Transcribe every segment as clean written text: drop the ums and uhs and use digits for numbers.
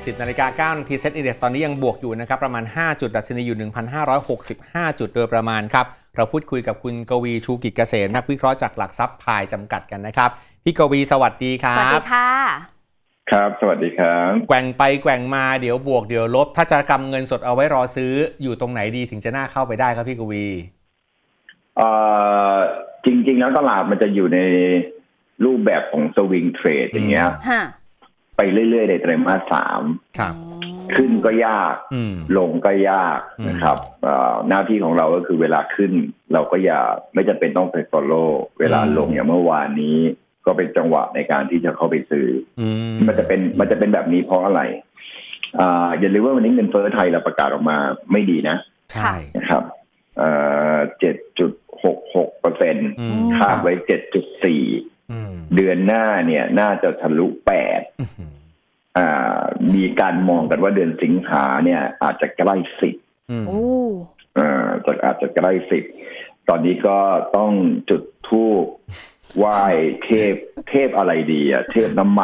10 นาฬิกา 9 นาทีเซ็ตอินเด็กซ์ตอนนี้ยังบวกอยู่นะครับประมาณ5จุดดัชนีอยู่ 1,565 จุดโดยประมาณครับเราพูดคุยกับคุณกวีชูกิจเกษมนักวิเคราะห์จากหลักทรัพย์พายจำกัดกันนะครับพี่กวีสวัสดีครับสวัสดีค่ะครับสวัสดีครับแกว่งไปแกว่งมาเดี๋ยวบวกเดี๋ยวลบถ้าจะกำเงินสดเอาไว้รอซื้ออยู่ตรงไหนดีถึงจะน่าเข้าไปได้ครับพี่กวีจริงๆแล้วตลาดมันจะอยู่ในรูปแบบของสวิงเทรดอย่างเงี้ยไปเรื่อยๆในไตรมาส 3ขึ้นก็ยากลงก็ยากนะครับหน้าที่ของเราก็คือเวลาขึ้นเราก็อย่าไม่จำเป็นต้องไป follow เวลาลงอย่างเมื่อวานนี้ก็เป็นจังหวะในการที่จะเข้าไปซื้อมันจะเป็นแบบนี้เพราะอะไรอย่าลืมว่าวันนี้เงินเฟ้อไทยเราประกาศออกมาไม่ดีนะใช่นะครับ7.66%คาดไว้ 7.4 เดือนหน้าเนี่ยน่าจะทะลุ 8มีการมองกันว่าเดือนสิงหาเนี่ยอาจจะใกล้ 10อาจจะใกล้ 10ตอนนี้ก็ต้องจุดธูปไหว้เทพอะไรดีอ่ะเทพน้ำมัน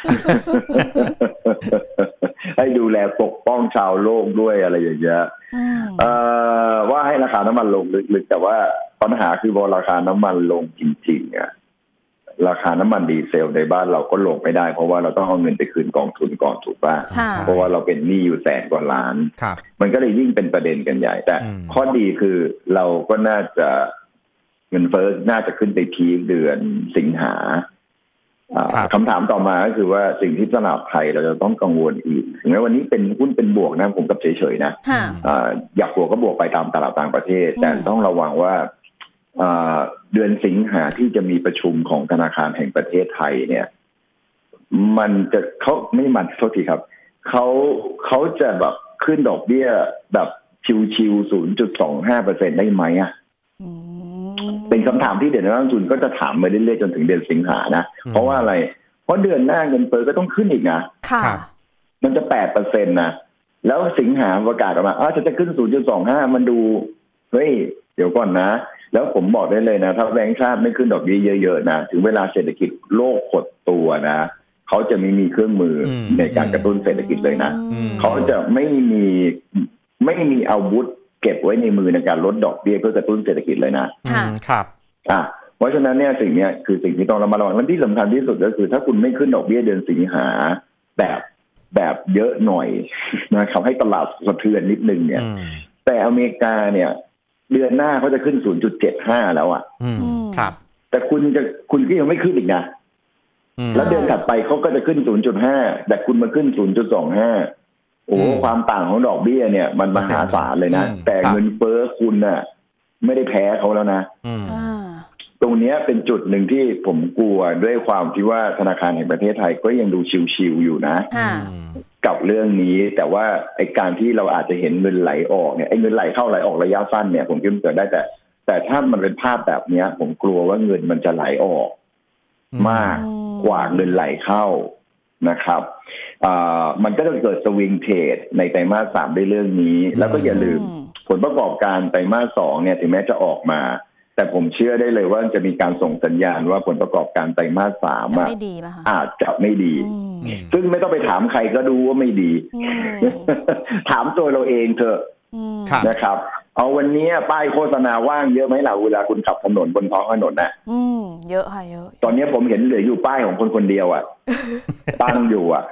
ให้ดูแลปกป้องชาวโลกด้วยอะไรอย่างเงี้ยว่าให้ราคาน้ำมันลงลึกๆแต่ว่าปัญหาคือพอราคาน้ำมันลงจริงๆอ่ะราคาน้ำมันดีเซลในบ้านเราก็ลงไม่ได้เพราะว่าเราต้องเอาเงินไปคืนกองทุนก่อนถูกป่ะเพราะว่าเราเป็นหนี้อยู่100,000 กว่าล้านมันก็เลยยิ่งเป็นประเด็นกันใหญ่แต่ข้อดีคือเราก็น่าจะเงินเฟ้อน่าจะขึ้นไปพีคเดือนสิงหาคำถามต่อมาก็คือว่าสิ่งที่ตลาดไทยเราจะต้องกังวลอีกถึงแม้วันนี้เป็นหุ้นเป็นบวกนะผมกับเฉยๆนะอยากบวกก็บวกไปตามตลาดต่างประเทศแต่ต้องระวังว่าเดือนสิงหาที่จะมีประชุมของธนาคารแห่งประเทศไทยเนี่ยมันจะเขาไม่มันโทษทีครับเขาจะแบบขึ้นดอกเบี้ยแบบชิวๆ 0.25% ได้ไหมอ่ะเป็นคำถามที่เดี๋ยวนักลงทุนก็จะถามมาเรื่อยๆจนถึงเดือนสิงหานะเพราะว่าอะไรเพราะเดือนหน้าเงินเฟ้อก็ต้องขึ้นอีกนะมันจะ 8% นะแล้วสิงหาประกาศออกมาจะขึ้น 0.25 มันดูเฮ้ยเดี๋ยวก่อนนะแล้วผมบอกได้เลยนะถ้าแบงก์ชาติไม่ขึ้นดอกเบี้ยเยอะๆนะถึงเวลาเศรษฐกิจโลกหดตัวนะเขาจะไม่มีเครื่องมือในการกระตุ้นเศรษฐกิจเลยนะเขาจะไม่มีอาวุธเก็บไว้ในมือในการลดดอกเบี้ยเพื่อกระตุ้นเศรษฐกิจเลยนะครับเพราะฉะนั้นเนี่ยสิ่งนี้คือสิ่งที่ต้องระมัดระวังและที่สำคัญที่สุดก็คือถ้าคุณไม่ขึ้นดอกเบี้ยเดือนสิงหาแบบเยอะหน่อยนะครับให้ตลาดสะเทือนนิดนึงเนี่ยแต่อเมริกาเนี่ยเดือนหน้าเขาจะขึ้น 0.75 แล้วอ่ะครับแต่คุณก็ยังไม่ขึ้นอีกนะแล้วเดือนถัดไปเขาก็จะขึ้น 0.5 แต่คุณมาขึ้น 0.25 โอ้ความต่างของดอกเบี้ยเนี่ยมันมหาศาลเลยนะแต่เงินเฟ้อคุณน่ะไม่ได้แพ้เขาแล้วนะตรงนี้เป็นจุดหนึ่งที่ผมกลัวด้วยความที่ว่าธนาคารแห่งประเทศไทยก็ยังดูชิวๆอยู่นะกับเรื่องนี้แต่ว่าไอ้การที่เราอาจจะเห็นเงินไหลออกเนี่ยไอ้เงินไหลเข้าไหลออกระยะสั้นเนี่ยผมคิดว่าเกิดได้แต่ถ้ามันเป็นภาพแบบนี้ผมกลัวว่าเงินมันจะไหลออกมากกว่าเงินไหลเข้านะครับมันก็จะเกิดสวิงเทรดในไตรมาส 3ด้วยเรื่องนี้แล้วก็อย่าลืมผลประกอบการไตรมาส 2เนี่ยถึงแม้จะออกมาแต่ผมเชื่อได้เลยว่าจะมีการส่งสัญญาณว่าผลประกอบการไตรมาส 3อาจจะไม่ดีซึ่งไม่ต้องไปถามใครก็ดูว่าไม่ดีถามตัวเราเองเถอะนะครับเอาวันนี้ป้ายโฆษณาว่างเยอะไหมล่ะเวลาคุณขับถนนบนท้องถนนน่ะเยอะค่ะเยอะตอนนี้ผมเห็นเหลืออยู่ป้ายของคนเดียวอ่ะตั้งอยู่อ่ะ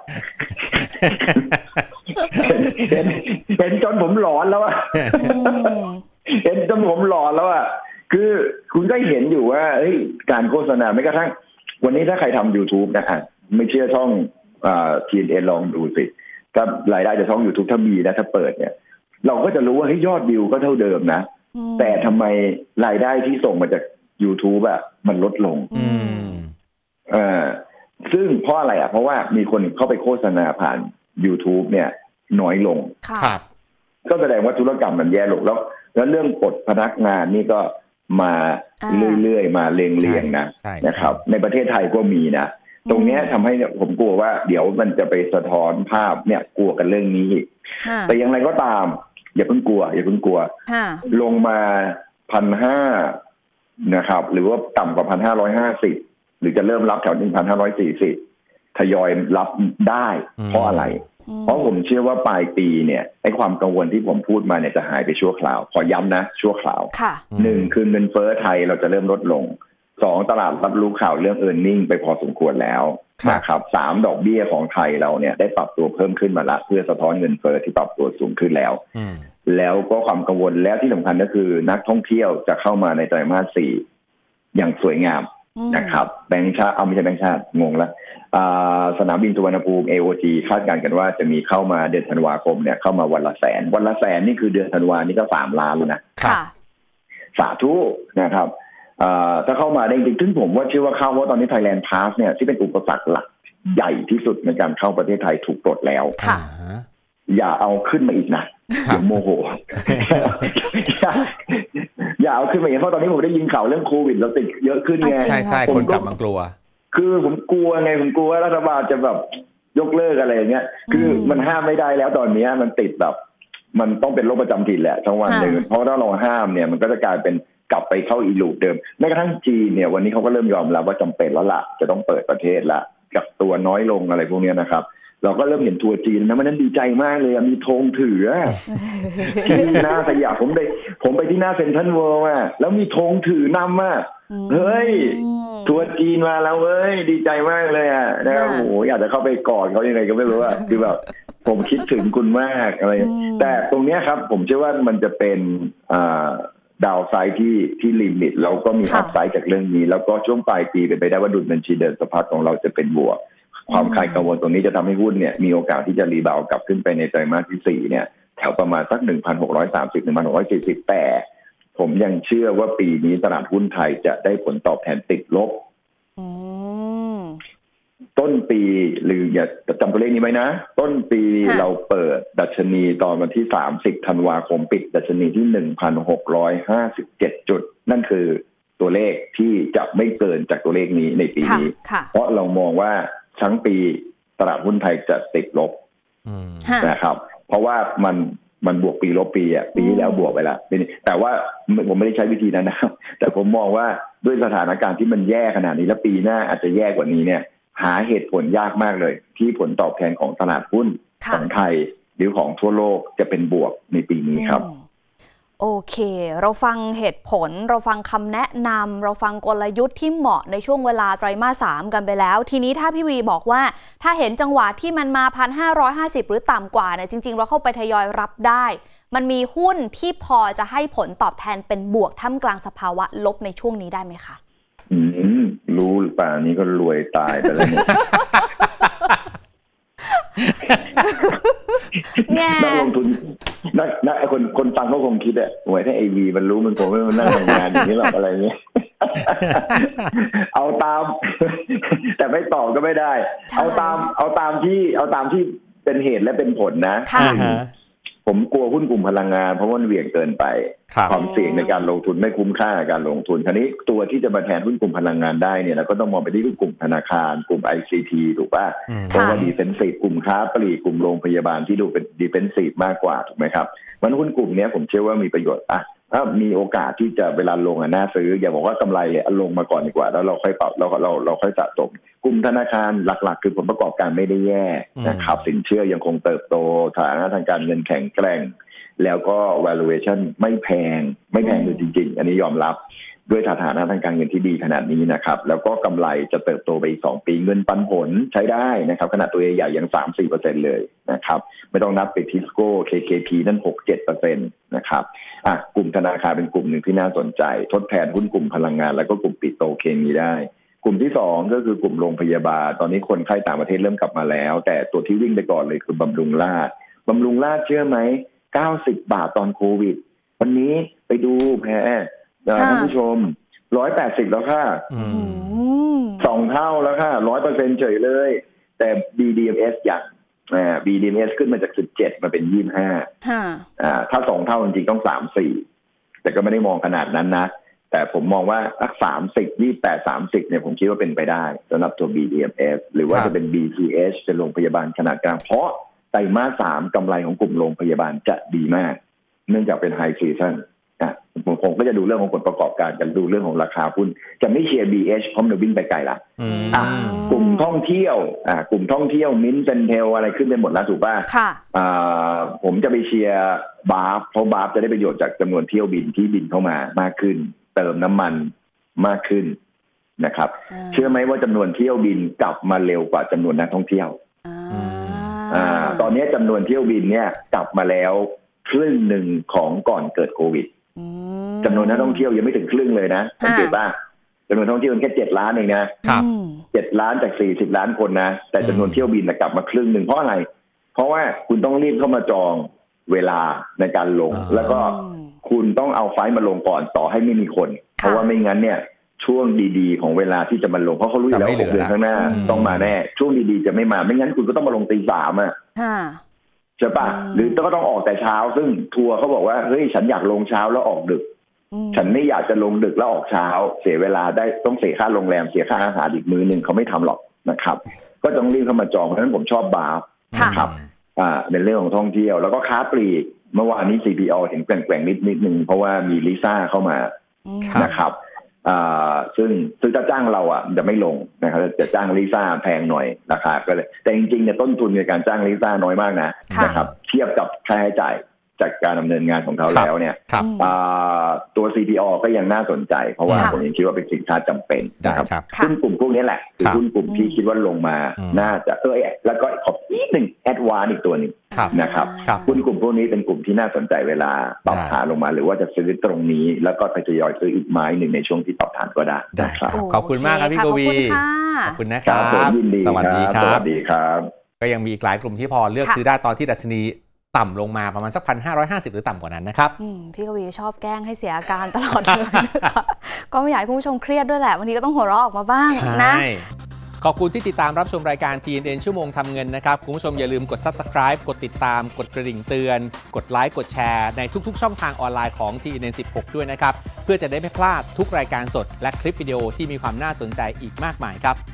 เห็นจนผมหลอนแล้วอ่ะเห็นจนผมหลอนแล้วอ่ะคือคุณก็เห็นอยู่ว่าการโฆษณาไม่กระทั่งวันนี้ถ้าใครทำ YouTube นะไม่เชื่อช่องTNN ลองดูสิถ้ารายได้จากช่อง YouTube ถ้ามีนะถ้าเปิดเนี่ยเราก็จะรู้ว่ายอดวิวก็เท่าเดิมนะแต่ทำไมรายได้ที่ส่งมาจาก YouTube อ่ะมันลดลงซึ่งเพราะอะไรอ่ะเพราะว่ามีคนเข้าไปโฆษณาผ่าน YouTube เนี่ยน้อยลงก็แสดงว่าธุรกรรมมันแย่ลงแล้วเรื่องปลดพนักงานนี่ก็มาเรื่อยๆมาเรียงๆนะครับในประเทศไทยก็มีนะตรงนี้ทำให้ผมกลัวว่าเดี๋ยวมันจะไปสะท้อนภาพเนี่ยกลัวกันเรื่องนี้อีกแต่อย่างไรก็ตามอย่าเพิ่งกลัวลงมา 1,500 นะครับหรือว่าต่ำกว่า 1,550 หรือจะเริ่มรับแถว 1,540 ทยอยรับได้เพราะอะไรเพราะผมเชื่อว่าปลายปีเนี่ยไอ้ความกังวลที่ผมพูดมาเนี่ยจะหายไปชั่วคราวขอย้ำนะชั่วคราว1คือเงินเฟ้อไทยเราจะเริ่มลดลง2ตลาดรับรู้ข่าวเรื่อง earning ไปพอสมควรแล้วนะครับ3ดอกเบี้ยของไทยเราเนี่ยได้ปรับตัวเพิ่มขึ้นมาละเพื่อสะท้อนเงินเฟ้อที่ปรับตัวสูงขึ้นแล้วแล้วก็ความกังวลแล้วที่สำคัญก็คือนักท่องเที่ยวจะเข้ามาในไตรมาส 4อย่างสวยงามนะครับแบงก์ชาติไม่ใช่แบงก์ชาติงงละสนามบินสุวรรณภูมิ AOG คาดการณ์กันว่าจะมีเข้ามาเดือนธันวาคมเนี่ยเข้ามาวันละแสนนี่คือเดือนธันวานี่ก็3 ล้านแล้วนะสาธุนะครับถ้าเข้ามาได้จริงๆผมว่าเชื่อว่าเข้าเพราะตอนนี้ Thailand Pass เนี่ยที่เป็นอุปสรรคหลักใหญ่ที่สุดในการเข้าประเทศไทยถูกปลดแล้วอย่าเอาขึ้นมาอีกนะเดี๋ยวโมโหอย่าเอาขึ้นมาอีกเพราะตอนนี้ผมได้ยินข่าวเรื่องโควิดเราติดเยอะขึ้นไงใช่คนกลับมากลัวคือผมกลัวไงผมกลัวว่ารัฐบาลจะแบบยกเลิกอะไรอย่างเงี้ยคือมันห้ามไม่ได้แล้วตอนนี้มันติดแบบมันต้องเป็นโรคประจำถิ่นแหละทั้งวันเลยเพราะถ้าเราห้ามเนี่ยมันก็จะกลายเป็นกลับไปเข้าอีลูปเดิมแม้กระทั่งจีนเนี่ยวันนี้เขาก็เริ่มยอมรับว่าจำเป็นแล้วล่ะจะต้องเปิดประเทศละกับตัวน้อยลงอะไรพวกนี้นะครับเราก็เริ่มเห็นทัวร์จีนนะมันนั้นดีใจมากเลยมีธงถือที่หน้าสยามผมไปที่หน้าเซ็นทรัลเวิลด์อ่ะแล้วมีธงถือนำอ่ะเฮ้ยทัวร์จีนมาแล้วเว้ยดีใจมากเลยอ่ะนะครับโอ้โหอยากจะเข้าไปกอดเขายังไงก็ไม่รู้อ่ะคือแบบผมคิดถึงคุณมากอะไรแต่ตรงนี้ครับผมเชื่อว่ามันจะเป็นดาวไซด์ที่ลิมิตแล้วก็มีอัพไซด์จากเรื่องนี้แล้วก็ช่วงปลายปีเป็นไปได้ว่าดุลบัญชีเดินสะพัดของเราจะเป็นบวกความคลายกังวลตรงนี้จะทำให้หุ้นเนี่ยมีโอกาสที่จะรีบาวกลับขึ้นไปในไตรมาสที่4เนี่ยแถวประมาณสัก 1,630-1,640 แต่ผมยังเชื่อว่าปีนี้ตลาดหุ้นไทยจะได้ผลตอบแทนติดลบต้นปีหรืออย่าจำตัวเลขนี้ไว้นะต้นปีเราเปิดดัชนีตอนวันที่30ธันวาคมปิดดัชนีที่ 1,657 จุดนั่นคือตัวเลขที่จะไม่เกินจากตัวเลขนี้ในปีนี้เพราะเรามองว่าทั้งปีตลาดหุ้นไทยจะติดลบนะครับเพราะว่ามันบวกปีลบปีปีที่แล้วบวกไปแล้วแต่ว่าผมไม่ได้ใช้วิธีนั้นนะครับแต่ผมมองว่าด้วยสถานการณ์ที่มันแย่ขนาดนี้แล้วปีหน้าอาจจะแย่กว่านี้เนี่ยหาเหตุผลยากมากเลยที่ผลตอบแทนของตลาดหุ้นของไทยหรือของทั่วโลกจะเป็นบวกในปีนี้ครับโอเคเราฟังเหตุผลเราฟังคำแนะนำเราฟังกลยุทธ์ที่เหมาะในช่วงเวลาไตรมาส 3กันไปแล้วทีนี้ถ้าพี่วีบอกว่าถ้าเห็นจังหวะที่มันมา 1,550 หรือต่ำกว่าเนี่ยจริงๆเราเข้าไปทยอยรับได้มันมีหุ้นที่พอจะให้ผลตอบแทนเป็นบวกท่ามกลางสภาวะลบในช่วงนี้ได้ไหมคะรู้หรือเปล่านี้ก็รวยตายไปแล้วเนี่ยนักลงทุนนักคนฟังก็คงคิดโอ้ยถ้าAVมันรู้มันคงไม่มานั่งทำงานอย่างนี้หรอกอะไรเงี้ยเอาตามแต่ไม่ตอบก็ไม่ได้เอาตามที่เป็นเหตุและเป็นผลนะผมกลัวหุ้นกลุ่มพลังงานเพราะว่ามันเหวี่ยงเกินไปความเสี่ยงในการลงทุนไม่คุ้มค่าการลงทุนคราวนี้ตัวที่จะมาแทนหุ้นกลุ่มพลังงานได้เนี่ยเราก็ต้องมองไปที่กลุ่มธนาคารกลุ่ม ICT ถูกป่ะเพราะว่าดีเฟนซีฟกลุ่มค้าปลีกกลุ่มโรงพยาบาลที่ดูเป็นดีเฟนซีฟมากกว่าถูกไหมครับมันหุ้นกลุ่มนี้ผมเชื่อว่ามีประโยชน์ถ้ามีโอกาสที่จะเวลาลงน่าซื้ออย่าบอกว่ากำไรเลยลงมาก่อนดีกว่าแล้วเราค่อยปรับเราค่อยสะสมกลุ่มธนาคารหลักๆคือผลประกอบการไม่ได้แย่นะครับสินเชื่อยังคงเติบโตฐานะทางการเงินแข็งแกร่งแล้วก็ valuation ไม่แพงเลยจริงๆอันนี้ยอมรับด้วยฐานะทางการเงินที่ดีขนาดนี้นะครับแล้วก็กำไรจะเติบโตไปอีก2ปีเงินปันผลใช้ได้นะครับขนาดตัวใหญ่ๆยัง 3-4% เลยนะครับไม่ต้องนับไปทิสโก้ KKP นั่น 6-7% นะครับกลุ่มธนาคารเป็นกลุ่มหนึ่งที่น่าสนใจทดแทนหุ้นกลุ่มพลังงานแล้วก็กลุ่มปิโตรเคมีได้กลุ่มที่2ก็คือกลุ่มโรงพยาบาลตอนนี้คนไข้ต่างประเทศเริ่มกลับมาแล้วแต่ตัวที่วิ่งไปก่อนเลยคือบำรุงราษฎร์เชื่อไหม90 บาทตอนโควิดวันนี้ไปดูแพ้ท่านผู้ชม180แล้วค่ะ2 เท่าแล้วค่ะ 100% เฉยเลยแต่ BDMs อย่างBDMs ขึ้นมาจาก17มาเป็น25ถ้า2 เท่าจริงๆต้อง3-4แต่ก็ไม่ได้มองขนาดนั้นนะแต่ผมมองว่าสัก30 28 30เนี่ยผมคิดว่าเป็นไปได้สำหรับตัว BDMs หรือว่าจะเป็น BTH เป็นโรงพยาบาลขนาดกลางเพราะไตรมาส 3กำไรของกลุ่มโรงพยาบาลจะดีมากเนื่องจากเป็นไฮซีซั่นผมก็จะดูเรื่องของผลประกอบการจะดูเรื่องของราคาหุ้นจะไม่เชียร์ BH เพราะมันวิ่งไปไกลละกลุ่มท่องเที่ยวมิ้นท์เซนเทลอะไรขึ้นไปหมดแล้วถูกป่ะผมจะไปเชียร์บาร์ฟเพราะบาร์ฟจะได้ประโยชน์จากจำนวนเที่ยวบินที่บินเข้ามามากขึ้นเติมน้ำมันมากขึ้นนะครับเชื่อไหมว่าจำนวนเที่ยวบินกลับมาเร็วกว่าจำนวนนักท่องเที่ยวตอนนี้จำนวนเที่ยวบินเนี่ยกลับมาแล้วครึ่งหนึ่งของก่อนเกิดโควิดจำนวนนักท่องเที่ยวยังไม่ถึงครึ่งเลยนะสังเกตป่ะจำนวนท่องเที่ยวแค่7 ล้านเองนะ7 ล้านจาก40 ล้านคนนะแต่จำนวนเที่ยวบินกลับมาครึ่งหนึ่งเพราะอะไรเพราะว่าคุณต้องรีบเข้ามาจองเวลาในการลงแล้วก็คุณต้องเอาไฟล์มาลงก่อนต่อให้ไม่มีคนเพราะว่าไม่งั้นเนี่ยช่วงดีๆของเวลาที่จะมาลงเพราะเขารู้อยู่แล้ว6 เดือนข้างหน้าต้องมาแน่ช่วงดีๆจะไม่มาไม่งั้นคุณก็ต้องมาลงตี 3อ่ะใช่ป่ะหรือก็ต้องออกแต่เช้าซึ่งทัวร์เขาบอกว่าเฮ้ยฉันอยากลงเช้าแล้วออกดึกฉันไม่อยากจะลงดึกแล้วออกเช้าเสียเวลาได้ต้องเสียค่าโรงแรมเสียค่าอาหารอีกมื้อนึงเขาไม่ทำหรอกนะครับก็ต้องรีบเข้ามาจองเพราะฉะนั้นผมชอบบาร์นะครับเป็นเรื่องของท่องเที่ยวแล้วก็ค้าปลีกเมื่อวานนี้ CPO เห็นแกว่งๆนิดนึงเพราะว่ามีลิซ่าเข้ามานะครับซึ่งจะจ้างเราจะไม่ลงนะครับจะจ้างลิซ่าแพงหน่อยราคาก็เลยแต่จริงๆเนี่ยต้นทุนในการจ้างลิซ่าน้อยมากนะครับเทียบกับค่าใช้จ่ายจากการดำเนินงานของเขาแล้วเนี่ยตัว CPO ก็ยังน่าสนใจเพราะว่าผมยังคิดว่าเป็นสินค้าจำเป็นนะครับหุ้นกลุ่มพวกนี้แหละคือหุ้นกลุ่มที่คิดว่าลงมาน่าจะแล้วก็ขอบอีกหนึ่งแอดวานซ์อีกตัวนึงนะครับหุ้นกลุ่มพวกนี้เป็นกลุ่มที่น่าสนใจเวลาปรับฐานลงมาหรือว่าจะซื้อตรงนี้แล้วก็ทยอยซื้ออีกไม้หนึ่งในช่วงที่ปรับฐานก็ได้ครับขอบคุณมากครับพี่กวีขอบคุณนะครับสวัสดีครับก็ยังมีอีกหลายกลุ่มที่พอเลือกซื้อได้ตอนที่ดัชนีต่ำลงมาประมาณสัก 1,550 หรือต่ำกว่านั้นนะครับพี่กวีชอบแกล้งให้เสียอาการตลอดเลยนะคะก็ไม่อยากให้คุณผู้ชมเครียดด้วยแหละวันนี้ก็ต้องหัวเราะออกมาบ้างนะขอบคุณที่ติดตามรับชมรายการ TNN ชั่วโมงทำเงินนะครับคุณผู้ชมอย่าลืมกด Subscribe กดติดตามกดกระดิ่งเตือนกดไลค์กดแชร์ในทุกๆช่องทางออนไลน์ของ TNN 16 ด้วยนะครับเพื่อจะได้ไม่พลาดทุกรายการสดและคลิปวิดีโอที่มีความน่าสนใจอีกมากมายครับ